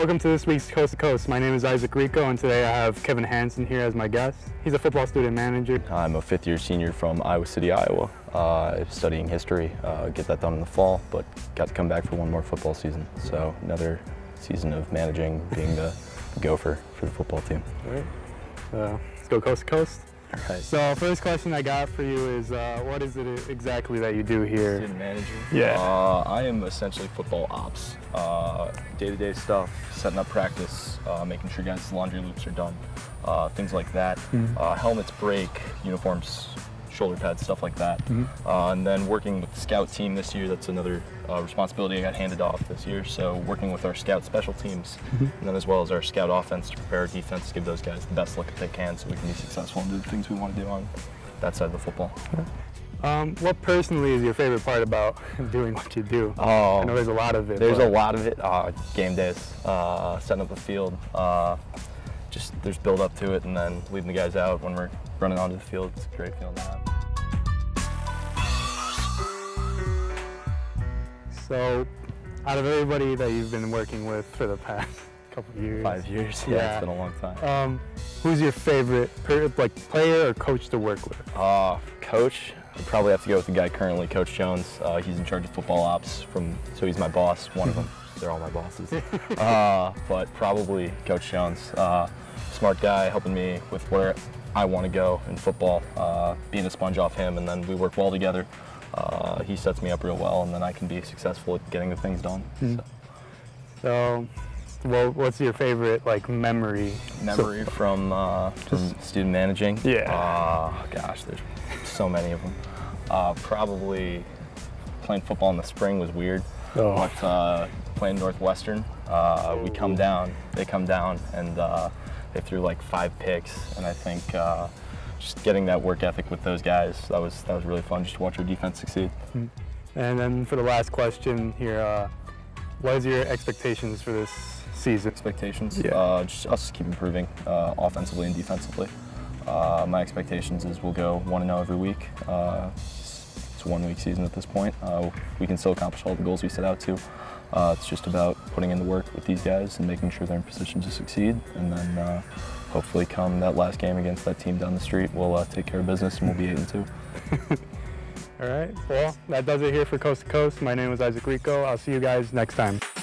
Welcome to this week's Coast to Coast. My name is Isaak Rico, and today I have Kevin Hanson here as my guest. He's a football student manager. I'm a fifth-year senior from Iowa City, Iowa, studying history. Get that done in the fall, but got to come back for one more football season. So another season of managing, being the gopher for the football team. All right. Let's go Coast to Coast. Right. So first question I got for you is, what is it exactly that you do here? Student manager? Yeah. I am essentially football ops. Day-to-day stuff, setting up practice, making sure guys' laundry loops are done, things like that. Helmets break, uniforms, shoulder pads, stuff like that. And then working with the scout team this year, that's another responsibility I got handed off this year. So working with our scout special teams, and then as well as our scout offense to prepare our defense to give those guys the best look that they can so we can be successful and do the things we want to do on that side of the football. What personally is your favorite part about doing what you do? I know there's a lot of it. There's a lot of it. Game days, setting up the field, just there's build up to it, and then leading the guys out when we're running onto the field. It's a great feeling to have. So, out of everybody that you've been working with for the past couple of years, 5 years, yeah, it's been a long time. Who's your favorite player or coach to work with? Coach, I'd probably have to go with the guy currently, Coach Jones. He's in charge of football ops, so he's my boss, one of them. They're all my bosses. But probably Coach Jones. Smart guy, helping me with where I want to go in football, being a sponge off him, and then we work well together. He sets me up real well, and then I can be successful at getting the things done. So, well, what's your favorite memory? Memory from student managing? Yeah. Gosh, there's so many of them. Probably playing football in the spring was weird, but playing Northwestern, they come down, and they threw like 5 picks, and I think just getting that work ethic with those guys, that was really fun just to watch our defense succeed. And then for the last question here, what is your expectations for this season? Expectations? Yeah. Just us keep improving offensively and defensively. My expectations is we'll go 1-0 every week. It's a 1-week season at this point. We can still accomplish all the goals we set out to. It's just about putting in the work with these guys and making sure they're in position to succeed, and then hopefully come that last game against that team down the street, we'll take care of business and we'll be 8-2. All right, well, that does it here for Coast to Coast. My name is Isaak Rico. I'll see you guys next time.